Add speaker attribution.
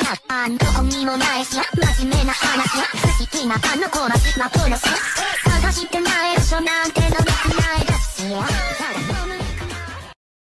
Speaker 1: どこにもないし真面目な話好きなあの子らしまプロス探してない場所なんてのみ